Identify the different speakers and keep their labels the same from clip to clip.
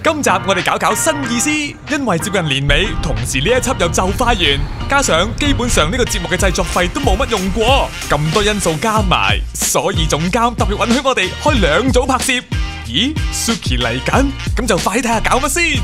Speaker 1: 今集我哋搞新意思，因為接近年尾，同時呢一輯又就快完，加上基本上呢個節目嘅製作費都冇乜用過，咁多因素加埋，所以總監特別允許我哋開2組拍攝。咦 ，Suki 嚟緊，咁就快啲睇下搞乜先。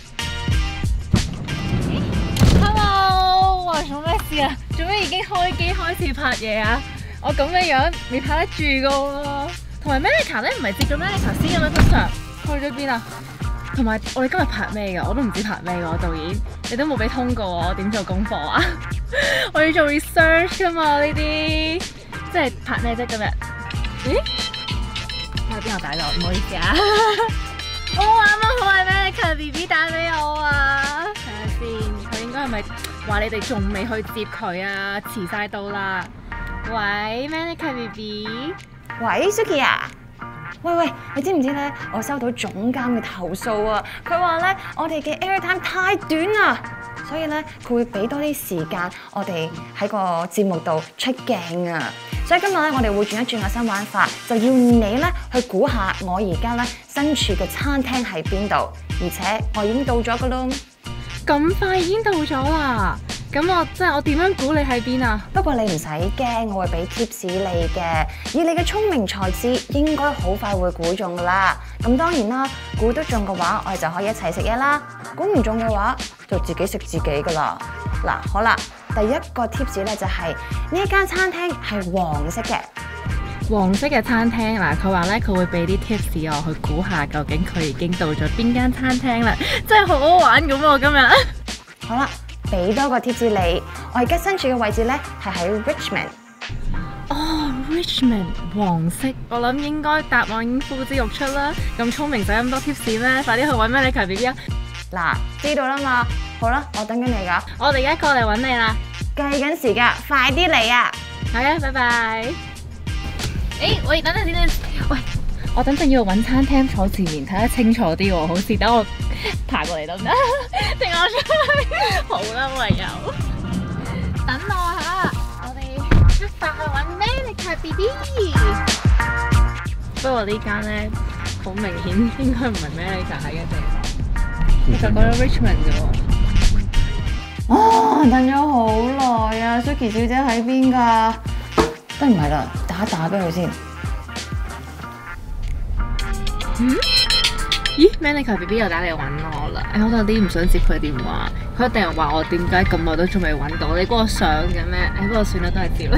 Speaker 2: Hello， 喂，做咩事啊？做咩已經開機開始拍嘢啊？我咁嘅樣未拍得住噶喎。同埋 Melika 咧，唔係接咗 Melika 先嘅咩？通常去咗邊啊？同埋我哋今日拍咩㗎？我都唔知拍咩㗎，導演你都冇俾通告我點做功課啊？我要做 research 㗎嘛，呢啲即係拍咩啫今日？咦？喺邊度打咗？唔好意思啊！我啱啱好係 Melika BB 打俾我啊！睇下先，佢應該係咪話你哋仲未去接佢啊？遲晒到啦！喂 ，Melika BB，
Speaker 3: 喂 Suki 啊！喂，你知唔知咧？我收到總監嘅投訴啊！佢話咧，我哋嘅 airtime 太短啦，所以咧佢會俾多啲時間我哋喺個節目度出鏡啊！所以今日咧，我哋會轉一轉個新玩法，就要你咧去估下我而家咧身處嘅餐廳喺邊度，而且我已經到咗噶咯。
Speaker 2: 咁快已經到咗啦！咁我點樣估你喺邊啊？
Speaker 3: 不過你唔使驚，我會俾 tips 你嘅。以你嘅聰明才智，應該好快會估中噶啦。咁當然啦，估得中嘅話，我哋就可以一齊食嘢啦。估唔中嘅話，就自己食自己噶啦。嗱，好啦，第一個 tips 咧就係呢間餐廳係黃色嘅。
Speaker 2: 黃色嘅餐廳嗱，佢話咧佢會俾啲 tips 我去估下究竟佢已經到咗邊間餐廳啦，真係好好玩咁喎今日。
Speaker 3: 好啦。俾多個貼士你，我而家身處嘅位置咧係喺 Richmond。
Speaker 2: 哦 ，Richmond 黃色，我諗應該答案已經呼之欲出啦。咁聰明使咁多貼士咩？快啲去揾 Melika BB 啊！
Speaker 3: 嗱，知道啦嘛。好啦，我等緊你噶。
Speaker 2: 我哋而家過嚟揾你啦。
Speaker 3: 計緊時間，快啲嚟啊！
Speaker 2: 係啊，拜拜。喂，等陣先。喂，我等陣要揾餐廳坐前面睇得清楚啲喎，好似等我爬過嚟得唔得？定我出去？好啦，唯有等我吓，我哋出發去揾 Melika BB。不過呢間咧好明顯應該唔係 Melika 喺嘅地方，其實講咗 Richmond 嘅喎。
Speaker 3: 哦，等咗好耐啊 ，Suki 小姐喺邊㗎？都唔係啦，打一打俾佢先。
Speaker 2: 咦 ，Melika BB 又打嚟揾我啦！我有啲唔想接佢電話，佢一定係話我點解咁耐都仲未揾到？你估我想嘅咩？不過算啦，都係接啦。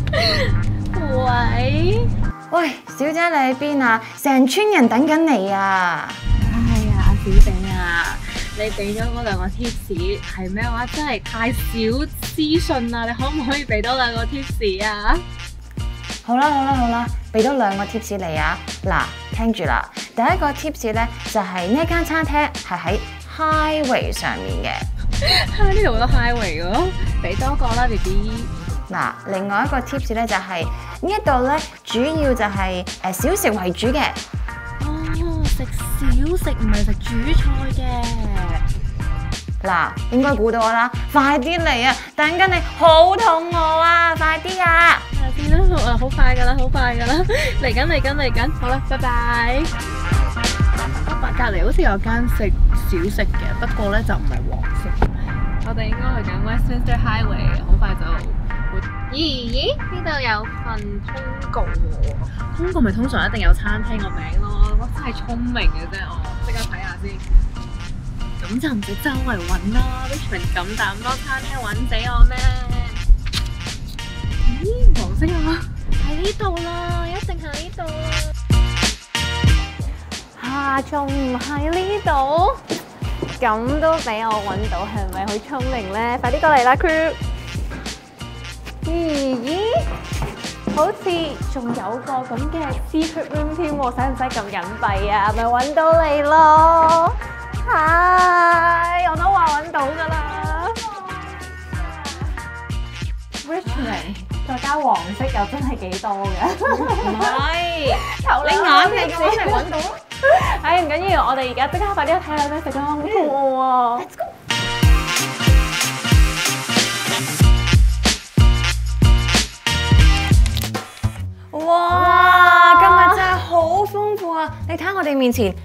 Speaker 3: 喂，小姐你喺邊啊？成村人等緊你啊！
Speaker 2: 哎呀，阿小姐啊，你俾咗嗰2個 tips 係咩話？真係太少資訊啦！你可唔可以俾多2個 tips 啊？
Speaker 3: 好啦，俾多2個 tips 你啊！嗱，聽住啦。第一個 tips 咧就係呢間餐廳係喺 highway 上面嘅。
Speaker 2: 呢度好多 highway 嘅，俾多個啦 BB。
Speaker 3: 嗱，另外一個 tips 咧就係呢一度咧主要就係小食為主嘅。
Speaker 2: 哦，食小食唔係食主菜嘅。
Speaker 3: 嗱，應該估到我啦，快啲嚟啊！等緊你，好肚餓啊！快啲啊！
Speaker 2: 係啦，好快噶啦，嚟緊，好啦，拜拜。隔離好似有間食小食嘅，不過咧就唔係黃色。我哋應該去緊 Westminster Highway， 好快就會。咦？呢度有份通告喎，通告咪通常一定有餐廳個名咯。我真係聰明嘅啫，我即刻睇下先。咁就唔使周圍揾啦 ，Richmond 咁大咁多餐廳揾死我咩？咦，黃色啊，喺呢度啦，一定喺呢度啦。仲唔喺呢度？咁都俾我揾到，係咪好聰明咧？快啲過嚟啦 ，crew！ 咦？好似仲有個咁嘅 secret room 添喎，使唔使咁隱蔽啊？咪揾到你咯！我都話揾到㗎啦。Richmond 再加黃色又真係幾多嘅。
Speaker 3: 唔係，
Speaker 2: 你
Speaker 3: 眼嚟嘅話咪揾到咯。
Speaker 2: 唔緊要，我哋而家即刻快啲去睇下咩食啦，好肚餓啊！
Speaker 3: Let's go。哇！今日真係好豐富啊！你睇下我哋面前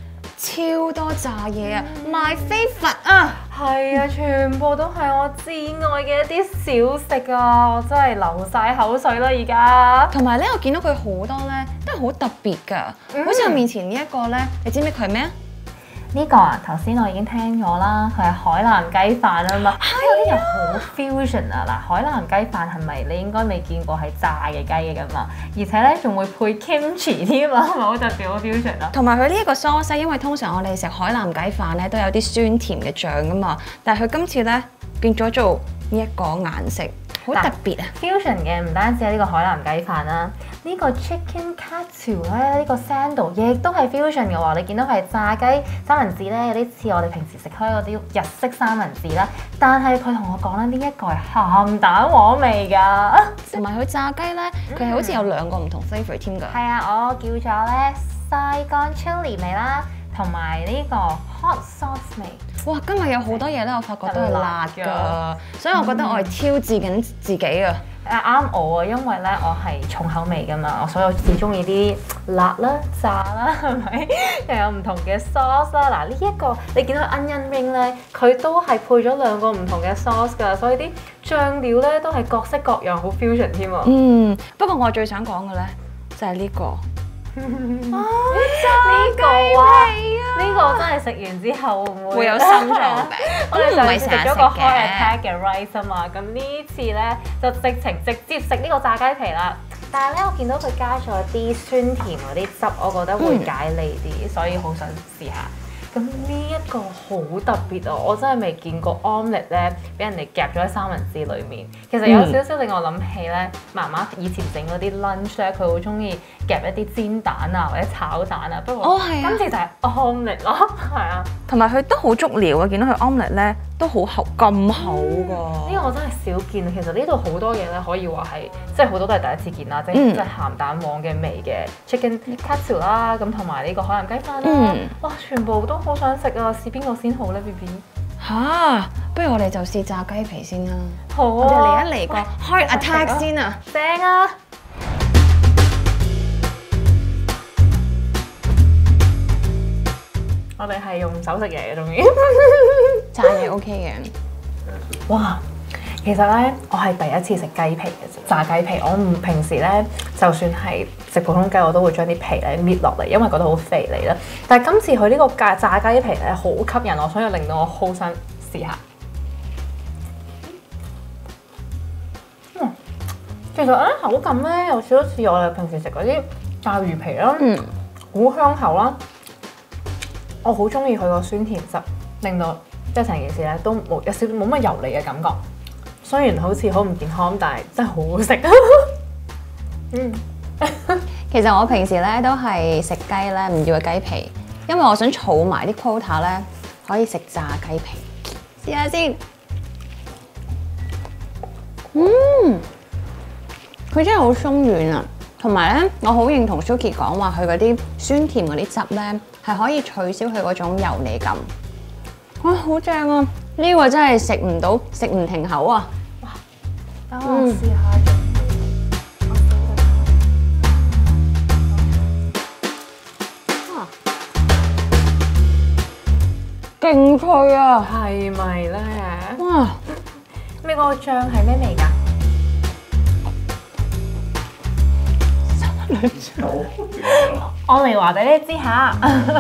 Speaker 3: 超多炸嘢啊！My favourite 啊！
Speaker 2: 係啊，全部都係我至愛嘅一啲小食啊！我真係流晒口水啦而家。
Speaker 3: 同埋咧，我見到佢好多咧都係好特別㗎，好似我面前呢一個咧，你知唔知佢係咩啊？
Speaker 2: 呢個啊，頭先我已經聽咗啦，佢係海南雞飯啊嘛，有啲人好 fusion 啊！嗱，海南雞飯係咪你應該未見過係炸嘅雞嘅㗎嘛？而且咧仲會配 kimchi 添啊，係咪好特別好 fusion 啊？
Speaker 3: 同埋佢呢一個 sauce，因為通常我哋食海南雞飯咧都有啲酸甜嘅醬㗎嘛，但係佢今次咧變咗做呢一個顏色，好特別啊
Speaker 2: ！fusion 嘅唔單止係呢個海南雞飯啦，呢個 chicken katsu 咧，呢個 sandal 亦都係 fusion 嘅喎。你見到佢係炸雞三文治咧，有啲似我哋平時食開嗰啲日式三文治啦。但係佢同我講咧，呢一個係鹹蛋黃味㗎。
Speaker 3: 同埋佢炸雞咧，佢係好似有兩個唔同 flavour 添㗎。
Speaker 2: 係啊，我叫咗咧 Saigon chili 味啦，同埋呢個 hot sauce 味。
Speaker 3: 哇！今日有好多嘢咧，我發覺都係辣㗎，所以我覺得我係挑戰緊自己啊！
Speaker 2: 啱我啊，因為咧我係重口味㗎嘛，所以我至中意啲辣啦、炸啦，係咪？又有唔同嘅 sauce 啦。嗱，呢一個你見到 onion ring 咧，佢都係配咗兩個唔同嘅 sauce 㗎，所以啲醬料咧都係各式各樣，好 fusion 添啊！
Speaker 3: 不過我最想講嘅咧就係呢個。
Speaker 2: 呢個啊，呢個真係食完之後
Speaker 3: 會有心臟病。
Speaker 2: 我哋上次食咗個 heart attack 嘅 rice 啊嘛，咁呢次咧就直接食呢個炸雞皮啦。但係咧，我見到佢加咗啲酸甜嗰啲汁，我覺得會解膩啲，所以好想試下。咁呢一個好特別啊！我真係未見過 omelette 咧，俾人哋夾咗喺三文治裡面。其實有少少令我諗起咧，媽媽以前整嗰啲 lunch 咧，佢好中意夾一啲煎蛋啊或者炒蛋啊。不過今次就係 omelette 咯，係啊。
Speaker 3: 同埋佢都好足料啊！見到佢 omelette 咧都好厚咁厚㗎。
Speaker 2: 呢個我真係少見。其實呢度好多嘢咧，可以話係即係好多都係第一次見啦，即係鹹蛋黃嘅味嘅 chicken katsu 啦，咁同埋呢個海南雞飯啦。哇！全部都好想食啊！試邊個先好咧 ，BB？
Speaker 3: 嚇，不如我哋就試炸雞皮先啦。
Speaker 2: 好啊！
Speaker 3: 我哋嚟一嚟個 heart attack 先啊！
Speaker 2: 正啊！我哋係用手食嘢嘅，終於
Speaker 3: 炸嘢 OK 嘅。
Speaker 2: 哇！其實咧，我係第一次食雞皮嘅炸雞皮。我唔平時咧，就算係食普通雞，我都會將啲皮咧搣落嚟，因為覺得好肥膩啦。但係今次佢呢個炸雞皮咧，好吸引我，所以令到我好想試下。其實咧口感咧有少少似我哋平時食嗰啲炸魚皮啦，好香口啦。我好中意佢個酸甜汁，令到即係成件事咧都冇乜油膩嘅感覺。雖然好似好唔健康，但係真係好好食。
Speaker 3: 其實我平時咧都係食雞咧，唔要個雞皮，因為我想儲埋啲 quota 咧，可以食炸雞皮。試下先。佢真係好鬆軟啊！同埋咧，我好認同 Suki 講話，佢嗰啲酸甜嗰啲汁咧，係可以取消佢嗰種油膩感。哇，好正啊！呢個真係食唔停口啊！
Speaker 2: 哇，等我試下。
Speaker 3: 勁脆啊！
Speaker 2: 係咪咧？
Speaker 3: 哇！
Speaker 2: 呢個醬係咩味㗎？我嚟話俾你知下。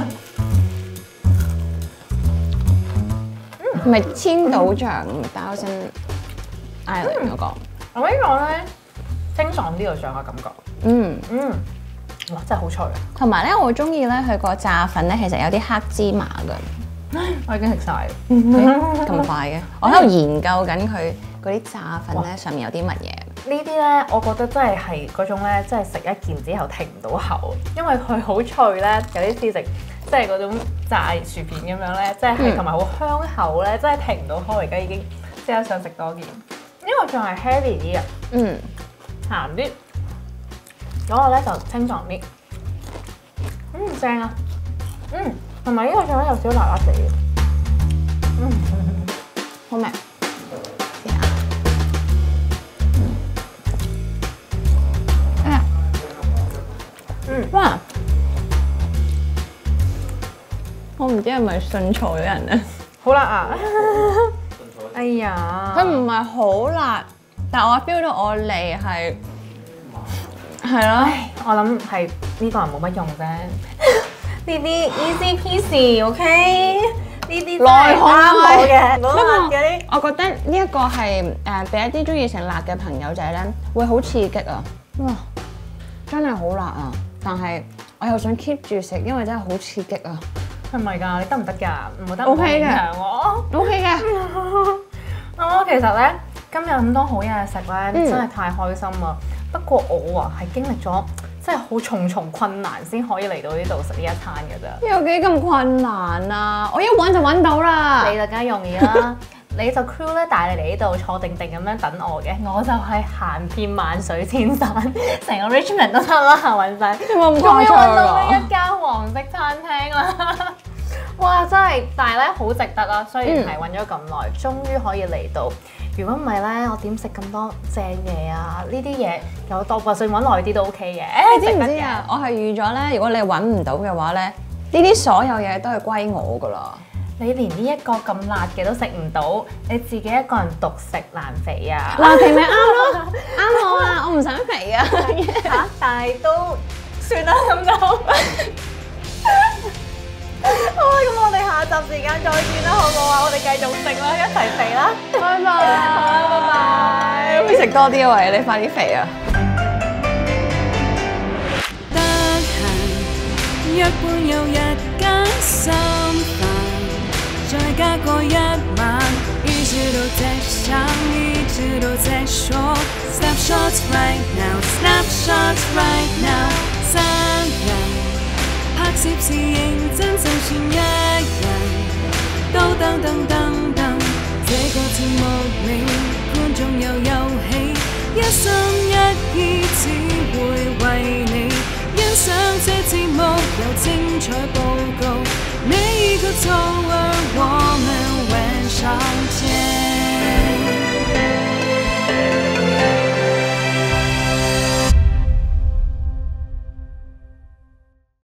Speaker 3: 咪千島醬 Thousand Island 嗰個。
Speaker 2: 我呢個咧清爽啲個醬嘅感覺。哇！真係好脆啊！
Speaker 3: 同埋咧，我中意咧佢個炸粉咧，其實有啲黑芝麻㗎。
Speaker 2: 我已經食晒
Speaker 3: 咁快嘅，我喺度研究緊佢嗰啲炸粉咧，上面有啲乜嘢？
Speaker 2: 呢啲咧，我覺得真係嗰種咧，真係食一件之後停唔到口，因為佢好脆咧，有啲似食即係嗰種炸薯片咁樣咧，即係同埋好香口咧，真係停唔到口。而家已經即刻想食多件。呢個仲係 heavy 啲啊，鹹啲，嗰個咧就清爽啲。正啊，同埋呢個醬咧有少少辣辣地嘅，
Speaker 3: 好味。哇！ 我唔知係咪信錯咗人啊。
Speaker 2: 好辣啊！哎呀，
Speaker 3: 佢唔係好辣，但我 feel 到我脷係咯。
Speaker 2: 我諗係呢個人冇乜用啫。呢啲 easy peasy，OK？呢啲真係啱我嘅，冇辣嘅啲。
Speaker 3: 我覺得呢一個係俾一啲中意食辣嘅朋友仔咧，會好刺激啊！哇，真係好辣啊！但係我又想 keep 住食，因為真係好刺激啊！
Speaker 2: 係咪㗎？你得唔得㗎？唔好得
Speaker 3: OK 嘅
Speaker 2: 影響我。
Speaker 3: OK 嘅，
Speaker 2: 我其實咧，今日咁多好嘢食咧，真係太開心啦！不過我啊係經歷咗真係好重重困難先可以嚟到呢度食呢一餐㗎咋。
Speaker 3: 有幾咁困難啊？我一揾就揾到啦。
Speaker 2: 你就梗係容易啦，你就 crew 咧帶你嚟呢度坐定定咁樣等我嘅，我就係行遍萬水千山，成個 Richmond 都得啦，揾晒。
Speaker 3: 有冇咁
Speaker 2: 終於
Speaker 3: 誇張
Speaker 2: 揾到呢
Speaker 3: 啊？
Speaker 2: 一間黃色餐廳啦！哇，真係，但係咧好值得啦。雖然係揾咗咁耐，終於可以嚟到。如果唔係咧，我點食咁多正嘢啊？呢啲嘢有多，就算揾耐啲都 OK 嘅。
Speaker 3: 你知唔知啊？我係預咗咧，如果你揾唔到嘅話咧，呢啲所有嘢都係歸我噶啦。
Speaker 2: 你連呢一個咁辣嘅都食唔到，你自己一個人獨食難肥啊！
Speaker 3: 嗱，肥咪啱咯，啱我啊！我唔想肥啊！
Speaker 2: 嚇，但係都算啦咁就。好啦，咁我哋下集時間再見啦，好唔好啊？我哋繼續食啦，一齊肥啦！
Speaker 3: 拜拜，
Speaker 2: 好啦，拜拜。
Speaker 3: 會食多啲啊，喂！你快啲肥啊！
Speaker 4: 得閒約伴又日間心煩，再加過一晚，一直都在想，一直都在說 Snapshots right now, Snapshots right now， 三人拍攝時認真就算一人，都等等等等，這個節目裏觀眾又有喜，一心一意只會為你欣賞這節目有精彩報告，你個錯。